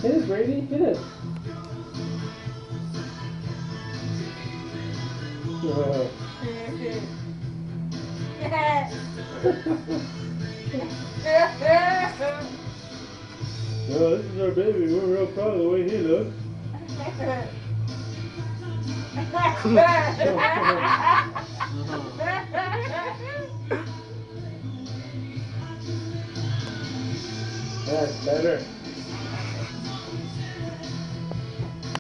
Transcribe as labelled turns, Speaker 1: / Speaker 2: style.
Speaker 1: Hit it, Brady. Hit it. No, this is our baby. We're real proud of the way he looks. That's better.